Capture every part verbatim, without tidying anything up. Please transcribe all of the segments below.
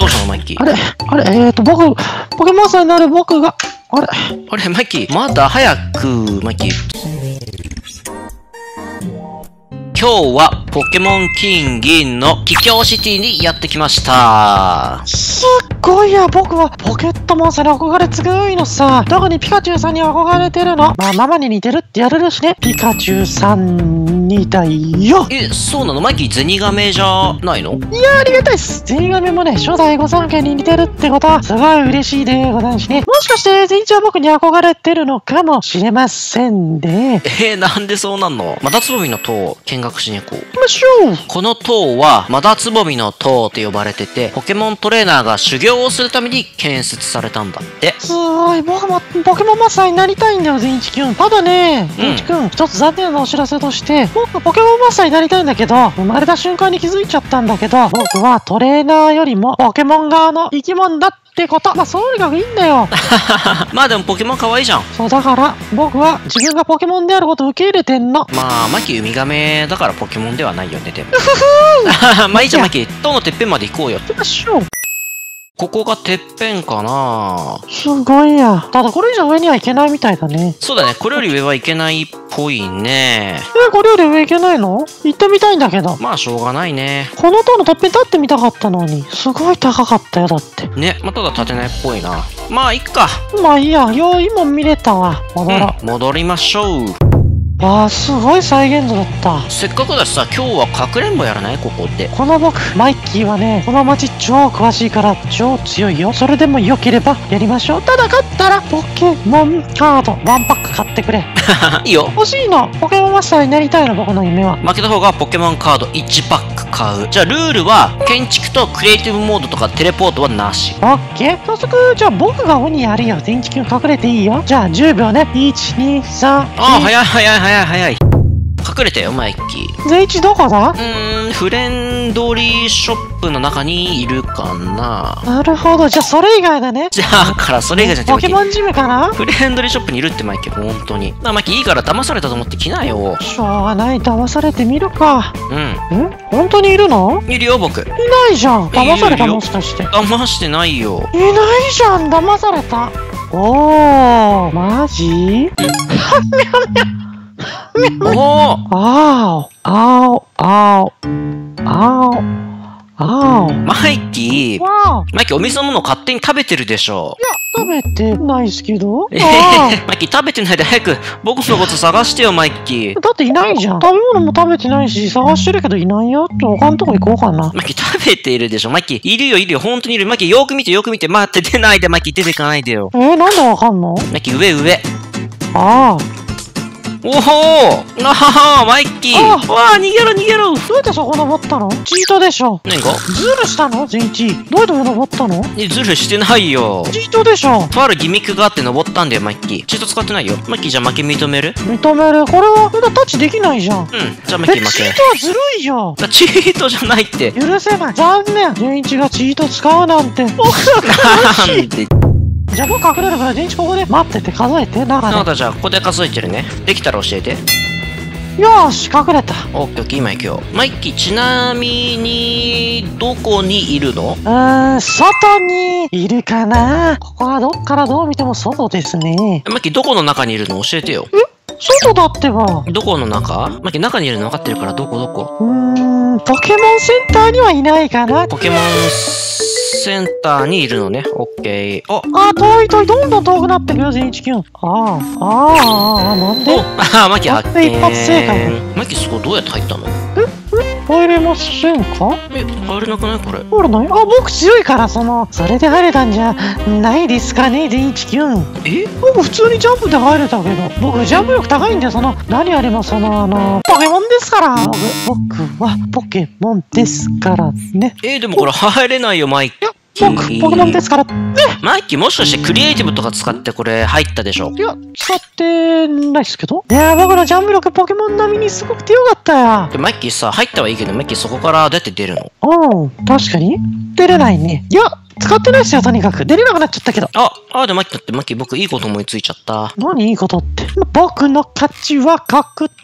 うしたのマイキー？ あれあれえーと、僕、ポケモンマスターになる僕が、あれあれマイキー、まだ早く、マイキー。今日はポケモン金銀の秘境シティにやってきました。 すっごいや、僕はポケットモンスターに憧れ強いのさ。特にピカチュウさんに憧れてるの。まあママに似てるってやれるしね。ピカチュウさんにだいよ。 え、そうなの？マイキーゼニガメじゃないの？ いや、ありがたいっす。ゼニガメもね、初代御三家に似てるってことはすごい嬉しいでございますね。もしかしてゼニちゃんは僕に憧れてるのかもしれませんね。 えー、なんでそうなんの？またつぼみの塔見学しに行こう。 行きましょう。 この塔はマダツボミの塔と呼ばれてて、ポケモントレーナーが修行をするために建設されたんだって。 すごい、僕もポケモンマスターになりたいんだよ、ゼニチ君。ただね、ゼニチ君、一つ残念なお知らせとして、僕ポケモンマスターになりたいんだけど、生まれた瞬間に気づいちゃったんだけど、僕はトレーナーよりもポケモン側の生き物だってこと。まあ、そうにかくいいんだよ。 まあでもポケモン可愛いじゃん。 そうだから、僕は自分がポケモンであることを受け入れてんの。 まあ、マキウミガメだからポケモンではないよね、でも。まあいいじゃん、マキ。塔のてっぺんまで行こうよ。 行きましょう。 ここがてっぺんかな。 すごいや。ただこれ以上上には行けないみたいだね。 そうだね、これより上はいけないっぽいね。 え、これより上行けないの？行ってみたいんだけど。 まあしょうがないね。 この塔のてっぺん立ってみたかったのに、すごい高かったよ、だって。 ね、まあただ立てないっぽいな。まあいっか。 まあいいや、よいも見れたわ。戻ろう。 うん、戻りましょう。 わあ、すごい再現度だった。 せっかくだしさ、今日はかくれんぼやらない？ここで。 この僕、マイキーはね、この街超詳しいから超強いよ。それでも良ければやりましょう。ただ勝ったらポケモンカードワンパック買ってくれ。 いいよ。 欲しいの。ポケモンマスターになりたいの、僕の夢は。 負けた方がポケモンカードいちパック買う。じゃあルールは、建築とクリエイティブモードとかテレポートはなし。 オッケー。早速、じゃあ僕が鬼やるよ。電池君隠れていいよ。じゃあじゅうびょうね。いち、に、さん。 ああ、早い早い早い早い。隠れたよ、マイキー。 ゼイチどこだ？ うーん、フレンドリーショップの中にいるかな。 なるほど。じゃあそれ以外だね。 じゃあ、からそれ以外じゃなくて、 ポケモンジムかな？ フレンドリーショップにいるってマイキー、本当に。まあ、マイキーいいから騙されたと思って来なよ。 しょうがない。騙されてみるか。 うん。 ん？本当にいるの？ いるよ、僕。 いないじゃん。騙された、 いるよもしかして。い騙してないよ。 ないじゃん。騙された。おー、マジ？ おおあお、あお、あお、あお、あお。 マイキー。 わあ。 マイキー、お店のものを勝手に食べてるでしょ。 いや、食べてないっすけど。 えあー、マイキー食べてないで早く僕のこと探してよ、マイキー。 あ。だっていないじゃん。食べ物も食べてないし、探してるけどいないよ。って他のとこ行こうかな。 マイキー食べているでしょ。マイキー、いるよいるよ、本当にいる。マイキー、よく見てよく見て。待って、出ないで、マイキー、出ていかないでよ。 えー、なんでわかんの？ マイキー、上上。 ああ。 おほーあははマイキー。 あわあ、逃げろ逃げろ。 どうやってそこ登ったの？チートでしょ。 何か？ ズルしたの？ゼイチ。どうやって登ったの？ え、ズルしてないよ。 チートでしょ。 とあるギミックがあって登ったんだよ、マイキー。チート使ってないよ。マイキー、じゃあ負け認める？ 認める。これはまだタッチできないじゃん。 うん、じゃあマイキー負け。 チートはずるいよ。 あチートじゃないって。 許せない。残念。ゼイチがチート使うなんて。僕は悲しい。 なんで。 じゃあ僕隠れるからゼイチここで待ってて数えて。中で。 なので、じゃあここで数えてるね。できたら教えて。 よーし、隠れた。 オッケーオッケー、今行くよ。マイキー、ちなみに、どこにいるの？ うーん、外にいるかな。ここはどっからどう見ても外ですね。 マイキー、どこの中にいるの？教えてよ。 外だってば。 どこの中？マイキー、中にいるの分かってるから、どこどこ？ うーん、ポケモンセンターにはいないかな。 ポケモンセンターにいるのね。オッケー。おあ、遠い遠い、どんどん遠くなってくよ、ゼイチキュン。ああ、ああ、なんで？ おあマイキー発見。 一発正解。 マイキー、そこどうやって入ったの？ 入れませんか？ え、入れなくないこれ？ 入れない？あ、僕強いから、その、それで入れたんじゃないですかね、ゼイチキュン。 え？ 僕普通にジャンプで入れたけど、僕ジャンプ力高いんで、その、何あれもその、あの、ポケモンですから。僕、僕はポケモンですからね。 えー、でもこれ入れないよ、マイキー。 僕、ポケモンですからね。 マイキー、もしかしてクリエイティブとか使ってこれ入ったでしょ？ いや、使ってないっすけど。いや、僕のジャンプ力ポケモン並みにすごくてよかったよ。 でマイキーさ、入ったはいいけど、マイキーそこからどうやって出るの？ うん、確かに。出れないね。いや、使ってないっすよ、とにかく。出れなくなっちゃったけど。 あ、あ、でマイキーだって、マイキー僕いいこと思いついちゃった。 何いいことって。僕の価値は確定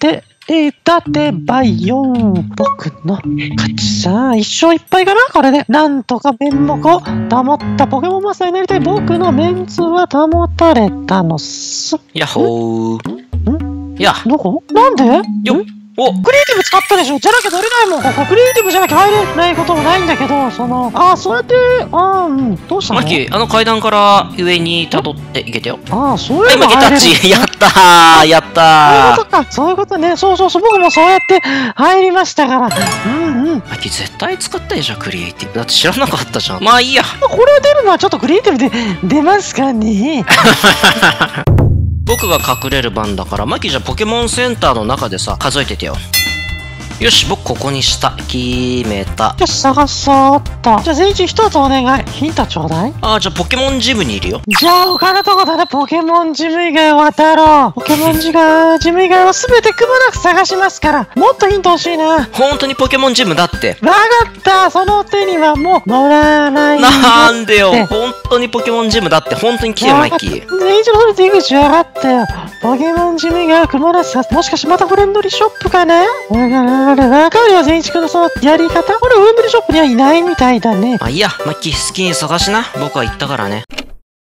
え立てばよ。僕の勝ちさ。一勝いっぱいかなこれで。なんとか面目を保ったポケモンマスターになりたい僕のメンツは保たれたのっす。 やっほー。 んや。 どこなんでよっ。おクリエイティブ使ったでしょじゃなきゃ乗れないもんここクリエイティブじゃなきゃ入れないこともないんだけど、その、ああ、そうやって、ああ、うん、どうしたのマキ、あの階段から上に辿っていけてよ。 ああ、そうはい、 いうのマキタッ入れる。 チやったーやったーそういうことか、そういうことね。そうそうそう、僕もそうやって入りましたから。うんうん。 マキ絶対使ったでしょ、クリエイティブ。だって知らなかったじゃん。まあいいや。 これを出るのはちょっとクリエイティブで出ますかね。 僕が隠れる番だから、マキじゃポケモンセンターの中でさ、数えててよ。よし、僕ここにした。決めた。 よし、探そうっと。じゃあ、全員一つお願い。ヒントちょうだい。 ああ、じゃあポケモンジムにいるよ。 じゃあ、他のとこだね。ポケモンジム以外を渡ろう。ポケモンジムジム以外は全てくまなく探しますから。もっとヒント欲しいな。 本当にポケモンジムだって。 わかった。その手にはもう乗らない。 なんでよ。本当にポケモンジムだって。本当に来てよ、マイキー。 全員の出口分かったよ。ポケモンジム以外はくまなく探す。もしかしてまたフレンドリーショップかなわかるわかるよ、善一君のそのやり方。これフレンドリーショップにはいないみたいだね。 まあいいや、マッキー好きに探しな。僕は言ったからね。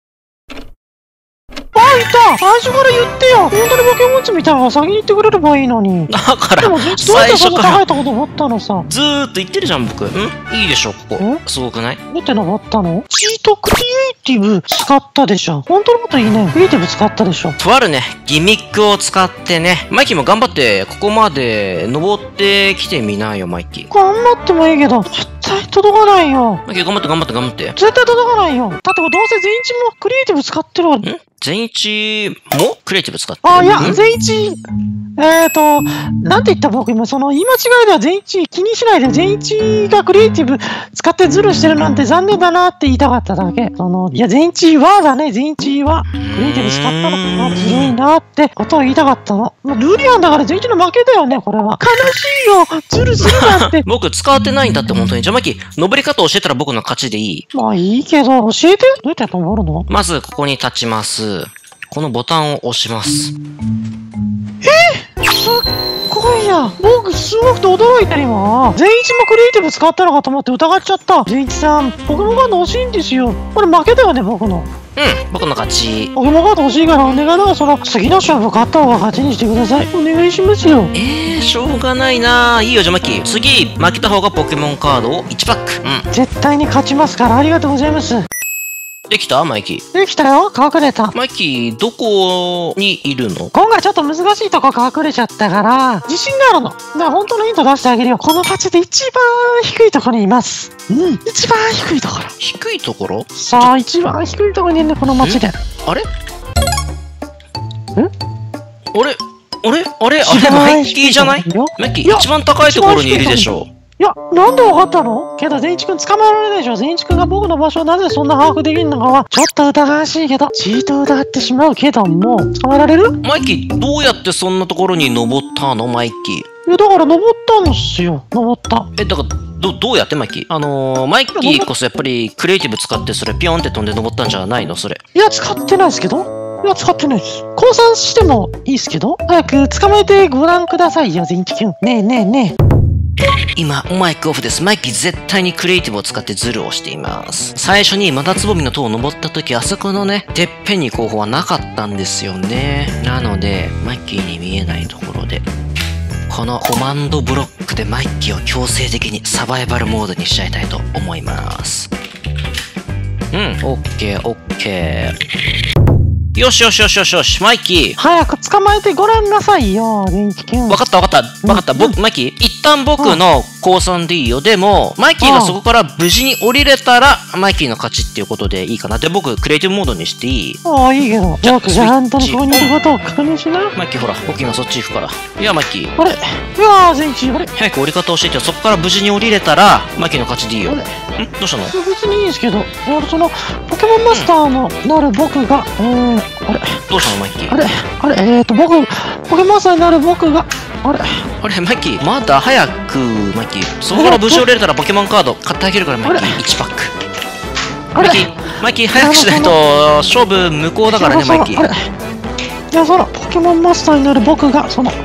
あ、いた最初から言ってよ。本当にポケモンチみたいなのが先に言ってくれればいいのに。 だから、 でも、どうやってそんな高いとこ登ったのさ。 ずーっと言ってるじゃん、僕。んいいでしょ、ここ。すごくない？ どうやって登ったの？チートクリエイティブ使ったでしょ。本当のこといいね。クリエイティブ使ったでしょ。 とあるね、ギミックを使ってね。マイキーも頑張って、ここまで登ってきてみなよ、マイキー。 頑張ってもいいけど、絶対届かないよ。 マイキー頑張って頑張って頑張って。 絶対届かないよ。だってこれどうせ全員もクリエイティブ使ってるわ。ん全一もクリエイティブ使ってる？ あ、いや、全一、えーと、なんて言った僕今、その言い間違いでは全一気にしないで、全一がクリエイティブ使ってズルしてるなんて残念だなって言いたかっただけ。その、いや、全一はだね、全一は。クリエイティブ使ったのかな、ずるいなってことを言いたかったの。もうルリアンだから全一の負けだよね、これは。悲しいよ、ズルするなんて。 僕使ってないんだって、本当に。じゃあマイキー、登り方教えたら僕の勝ちでいい？ まあいいけど、教えて。どうやって登るの？ まず、ここに立ちます。このボタンを押します。 えすっごいや。僕すごくて驚いた今。全一もクリエイティブ使ったのかと思って疑っちゃった。全一さん、ポケモンカード欲しいんですよ。これ負けだよね、僕の。 うん、僕の勝ち。 ポケモンカード欲しいからお願いだから、その次の勝負勝った方が勝ちにしてください。お願いしますよ。 えー、しょうがないなー。いいよ、じゃあマッキー。次、負けた方がポケモンカードをいちパック。うん。 絶対に勝ちますから、ありがとうございます。 できたマイキー。 できたよ、隠れた。 マイキー、どこにいるの？ 今回ちょっと難しいとこ隠れちゃったから、自信があるの。だから本当のヒント出してあげるよ。この勝ちで一番低いところにいます。うん、一番低いところ。 低いところ？ さあ、一番低いところにいるね、この街で。 あれ？ん？ あれあれあれあれマイキーじゃない？マイキー、一番高いところにいるでしょ。 いや、なんでわかったの？けど、善一くん捕まえられないでしょ。善一くんが僕の場所をなぜそんな把握できるのかは、ちょっと疑わしいけど、チート疑ってしまうけども、捕まえられる？ マイキー、どうやってそんなところに登ったのマイキー。 いや、だから登ったんですよ。登った。 え、だから、ど、どうやってマイキー？あのー、マイキーこそやっぱりクリエイティブ使ってそれピョンって飛んで登ったんじゃないのそれ。 いや、使ってないですけど。いや、使ってないです。降参してもいいですけど。早く捕まえてご覧くださいよ、善一くん。ねえねえねえ。 今、マイクオフです。マイキー絶対にクリエイティブを使ってズルをしています。最初にまたつぼみの塔を登った時、あそこのね、てっぺんに候補はなかったんですよね。なので、マイキーに見えないところで、このコマンドブロックでマイキーを強制的にサバイバルモードにしちゃいたいと思います。うん、オッケー、オッケー。よしよしよしよしよし、マイキー。 早く捕まえてごらんなさいよ、善一くん。 わかったわかったわかった。僕、マイキー、一旦僕の降参でいいよ。でも、マイキーがそこから無事に降りれたら、マイキーの勝ちっていうことでいいかな。で、僕、クリエイティブモードにしていい？ ああ、いいけど。僕があんたのここにいることを確認しな。 マイキーほら、僕今そっち行くから。いや、マイキー。 あれいやー、善一、あれ早く降り方教えてよ。そこから無事に降りれたら、マイキーの勝ちでいいよ。ん？どうしたの？ 別にいいですけど、俺その、ポケモンマスターのなる僕が、えー、あれどうしたのマイキー？ あれあれえーと、僕、ポケモンマスターになる僕が、あれあれマイキー、まだ早く、マイキー。そこから無事降りれたらポケモンカード買ってあげるから、マイキー。いちパック。マイキー、マイキー、早くしないと、勝負無効だからね、マイキー。 あれいや、その、ポケモンマスターになる僕が、その、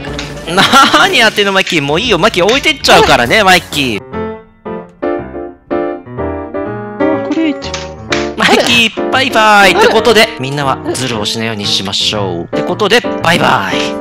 なーにやってんのマイキー。もういいよ。マイキー置いてっちゃうからね、マイキー。 クリエイティブ。 マイキー、バイバイってことで、みんなはズルをしないようにしましょう。ってことで、バイバイ。